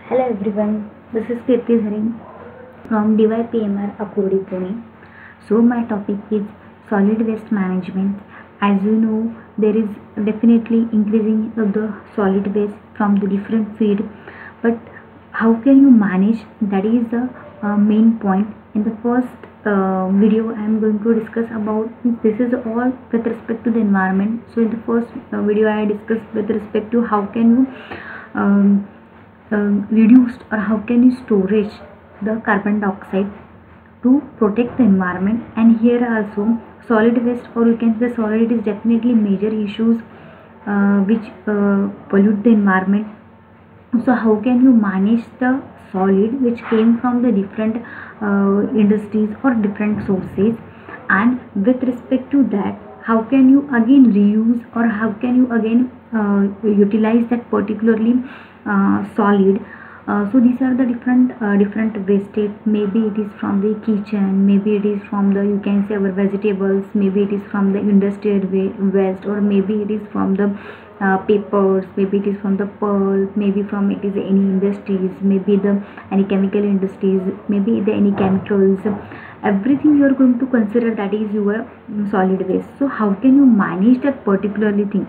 Hello everyone, this is Kirti Harin from DYPMR Akurdi Pune. So my topic is solid waste management. As you know, there is definitely increasing of the solid waste from the different field, but how can you manage? That is the main point. In the first video, I am going to discuss about this is all with respect to the environment. So in the first video, I discussed with respect to how can you um, reduced or how can you storage the carbon dioxide to protect the environment. And here also solid waste, or you can say solid, is definitely major issues which pollute the environment. So how can you manage the solid which came from the different industries or different sources, and with respect to that how can you again reuse or how can you again utilize that particularly solid. So these are the different wastage. Maybe it is from the kitchen, maybe it is from the, you can say, our vegetables, maybe it is from the industrial waste, or maybe it is from the papers, maybe it is from the pulp, maybe from it is any industries, maybe the any chemical industries, maybe the any chemicals. Everything you are going to consider, that is your solid waste. So how can you manage that particularly thing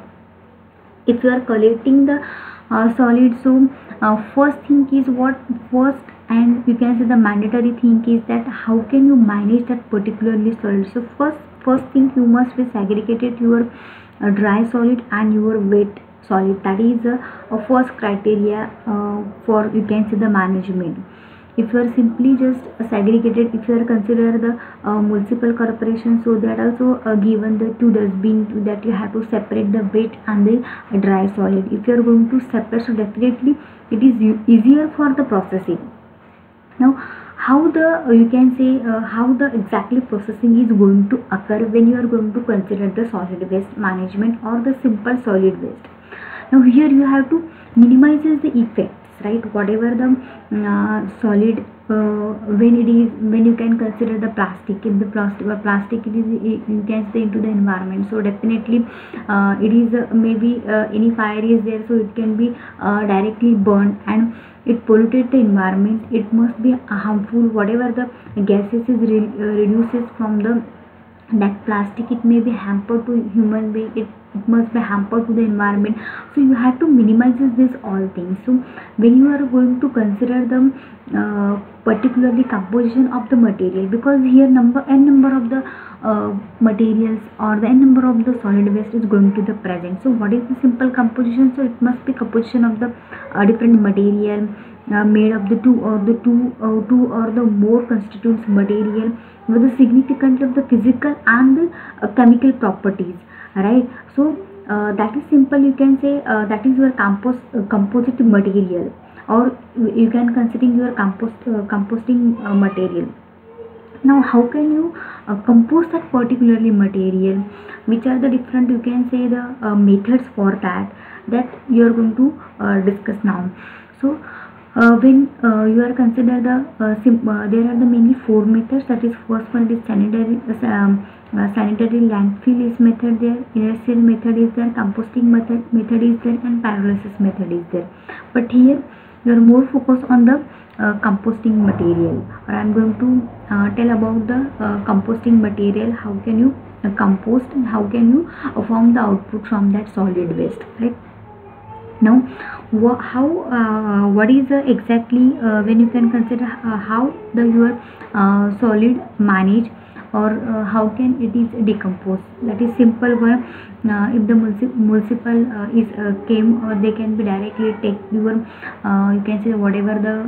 if you are collecting the solid? So first thing is what first, and you can say the mandatory thing is that how can you manage that particularly solid. So first thing, you must be segregated your dry solid and your wet solid. That is a first criteria for, you can say, the management. If you are simply just segregated, if you are consider the municipal corporation, so that also given the two dustbin that you have to separate the wet and the dry solid. If you are going to separate, so definitely it is easier for the processing. Now how the you can say how the exactly processing is going to occur when you are going to consider the solid waste management or the simple solid waste. Now here you have to minimizes the effects, right? Whatever the solid, when you can consider the plastic, in the plastic it is, you can say, into the environment. So definitely it is maybe any fire is there, so it can be directly burned and it polluted the environment. It must be harmful. Whatever the gases is reduces from the that plastic, it may be hampered to human being, it must be hampered to the environment. So you have to minimize this all things. So when you are going to consider the particularly composition of the material, because here number of the materials or the n number of the solid waste is going to the present. So what is the simple composition? So it must be composition of the different material made of the two or the more constituents material with the significant of the physical and the chemical properties, right? So that is simple, you can say that is your composite material, or you can consider your composting material. Now how can you compose that particularly material? Which are the different, you can say, the methods for that you are going to discuss now. So when you are consider the there are the mainly four methods. That is, first one is sanitary landfill is method there, inertial method is there, composting method is there, and pyrolysis method is there. But here you are more focused on the composting material, or I am going to tell about the composting material. How can you compost and how can you form the output from that solid waste, right? Now what is exactly when you can consider how the your solid manage, or how can it is decomposed. That is simple one. If the municipal is came, or they can be directly take your you can say whatever the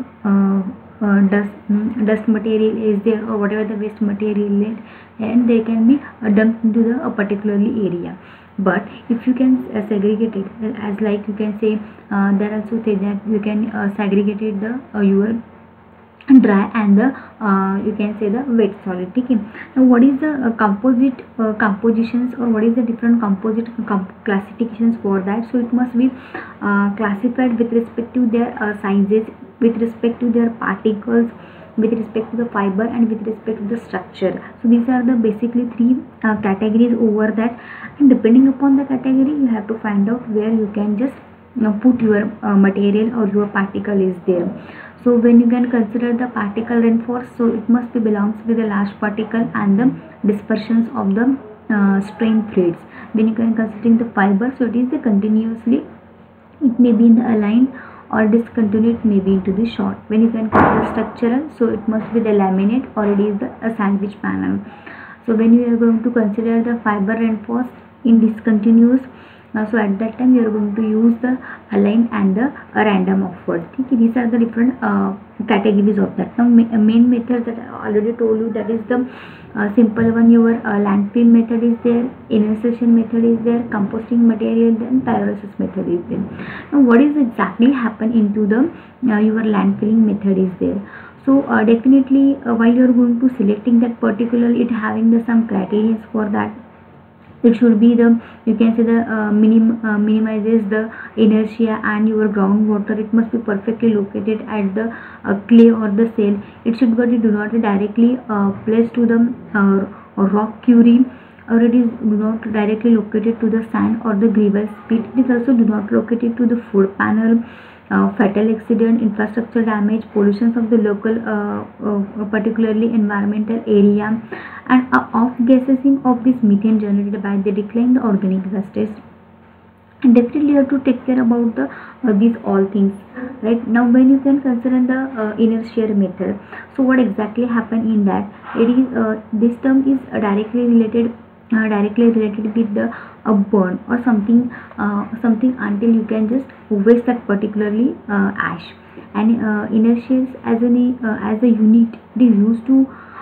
dust material is there, or whatever the waste material is, and they can be dumped into the particularly area. But if you can segregate it, as like you can say there also say that you can segregate it the your dry and the you can say the wet solid. Okay. Now what is the composite compositions, or what is the different composite classifications for that? So it must be classified with respect to their sizes, with respect to their particles, with respect to the fiber, and with respect to the structure. So these are the basically three categories over that, and depending upon the category you have to find out where you can just put your material or your particle is there. So when you can consider the particle reinforced, so it must be belongs with the large particle and the dispersions of the strain threads. When you can considering the fiber, so it is the continuously, it may be in the aligned or discontinued, may be into the short. When you can consider structural, so it must be the laminate or it is the a sandwich panel. So when you are going to consider the fiber reinforced in discontinuous, so at that time you are going to use the align and the random upward. Okay, these are the different categories of that. Now main method that I already told you, that is the simple one. Your landfill method is there, inertiation method is there, composting material, then pyrolysis method is there. Now what is exactly happen into the your landfilling method is there. So definitely while you are going to selecting that particular, it having the some criteria for that. It should be the, you can say the minimizes the inertia and your groundwater. It must be perfectly located at the clay or the cell. It should be do not directly placed to the rock quarry, or it is do not directly located to the sand or the gravel pit. It is also do not located to the food panel. Fatal accident, infrastructure damage, pollutions of the local particularly environmental area, and off gassing of this methane generated by the declined organic wastes. And definitely you have to take care about the these all things. Right now when you can consider the inertia method, so what exactly happen in that, it is this term is directly related with the burn or something until you can just waste that particularly ash. And inertia as a unit, it is used to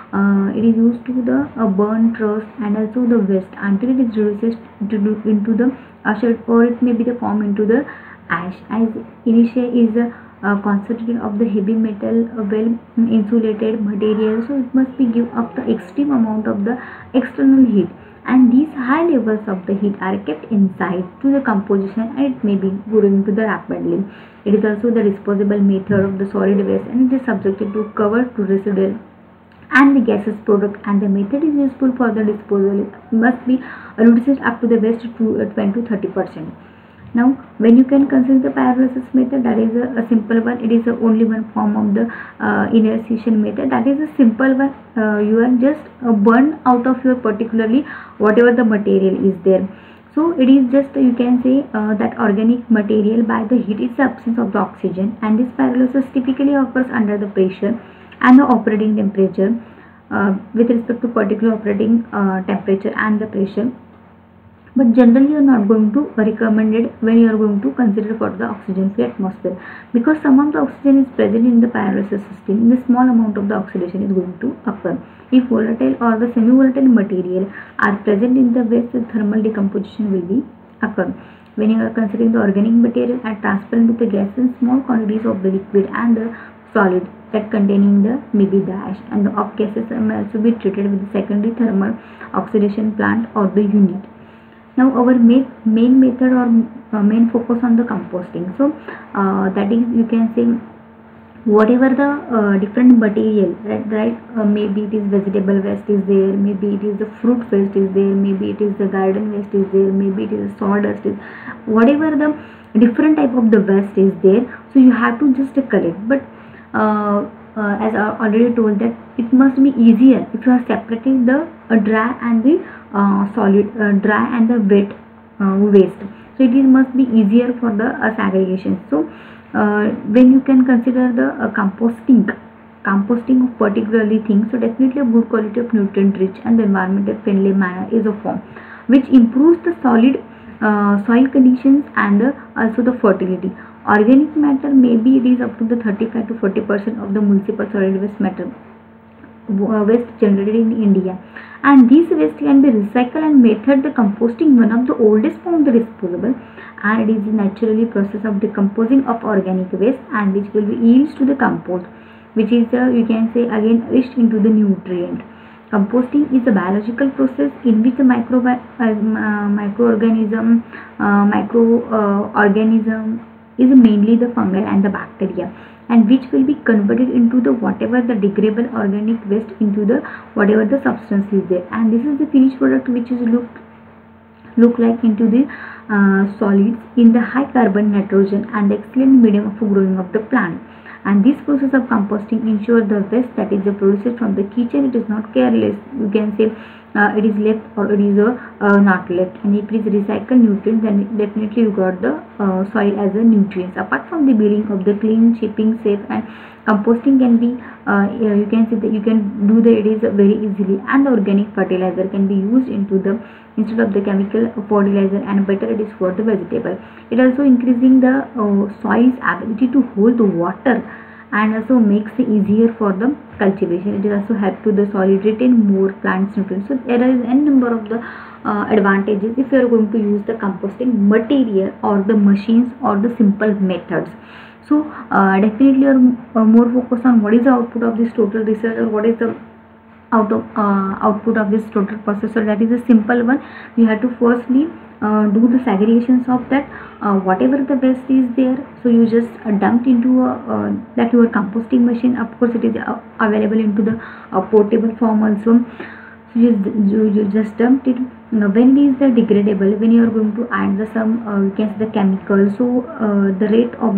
the burn trust and also the waste until it is reduced into the ashes, or it may be the form into the ash. As inertia is a concentrated of the heavy metal well insulated material, so it must be give up the extreme amount of the external heat, and these high levels of the heat are kept inside to the composition, and it may be going to the rapidly. It is also the disposable method of the solid waste, and it is subjected to cover to residual and the gaseous product, and the method is useful for the disposal. It must be reduced up to the waste to 20 to 30%. Now when you can consider the pyrolysis method, that is a simple one. It is only one form of the inertiation method. That is a simple one. You are just burn out of your particularly whatever the material is there. So it is just, you can say that organic material by the heat is the absence of the oxygen, and this pyrolysis typically occurs under the pressure and the operating temperature with respect to particular operating temperature and the pressure. But generally you are not going to recommend it when you are going to consider for the oxygen free atmosphere, because some of the oxygen is present in the pyrolysis system. In the small amount of the oxidation is going to occur. If volatile or the semi-volatile material are present in the waste, the thermal decomposition will be occur. When you are considering the organic material are transparent with the gas in small quantities of the liquid and the solid that containing the maybe the ash, and the off gases may also be treated with the secondary thermal oxidation plant or the unit. Now our main method or main focus on the composting. So that is, you can say whatever the different material, right, maybe it is vegetable waste is there, maybe it is the fruit waste is there, maybe it is the garden waste is there, maybe it is sawdust is, whatever the different type of the waste is there. So you have to just collect, but as I already told that it must be easier if you are separating the dry and the solid, dry and the wet waste. So it is must be easier for the segregation. So when you can consider the composting of particularly things, so definitely a good quality of nutrient rich and the environmental friendly manner is a form which improves the solid soil conditions and also the fertility. Organic matter, maybe it is up to the 35 to 40% of the municipal solid waste matter waste generated in India, and these waste can be recycled and method the composting one of the oldest form of the disposable, and it is naturally process of decomposing of organic waste, and which will be yields to the compost, which is you can say again rich into the nutrient. Composting is a biological process in which the microorganism is mainly the fungi and the bacteria, and which will be converted into the whatever the degradable organic waste into the whatever the substance is there, and this is the finished product which is look like into the solids in the high carbon, nitrogen and the excellent medium of growing of the plant. And this process of composting ensures the waste that is produced from the kitchen, it is not careless, you can say it is left or it is not left. And if it is recycled nutrients, then definitely you got the soil as a nutrients. Apart from the building of the clean, shipping, safe, and composting can be you can see that you can do the it is very easily, and the organic fertilizer can be used into the instead of the chemical fertilizer, and better it is for the vegetable. It also increasing the soil's ability to hold the water, and also makes it easier for the cultivation. It is also help to the soil retain more plants nutrients. So there is n number of the advantages if you are going to use the composting material or the machines or the simple methods. So definitely you are more focused on what is the output of this total research, or what is the output of this total process. So that is a simple one. You have to firstly do the segregations of that whatever the waste is there, so you just dumped into that your composting machine. Of course it is available into the portable form also. So you just dumped it. Now when it is the degradable, when you are going to add the some you can see the chemical, so the rate of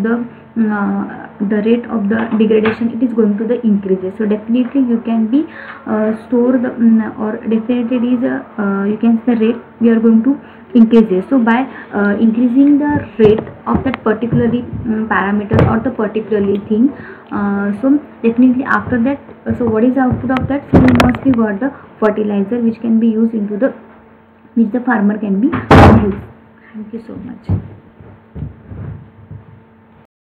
the degradation, it is going to the increases. So definitely you can be store the or definitely it is you can see the rate we are going to increases. So by increasing the rate of that particularly parameter or the particularly thing, so definitely after that, so what is the output of that? So you mostly got the fertilizer which can be used into the which the farmer can be used. Thank you so much.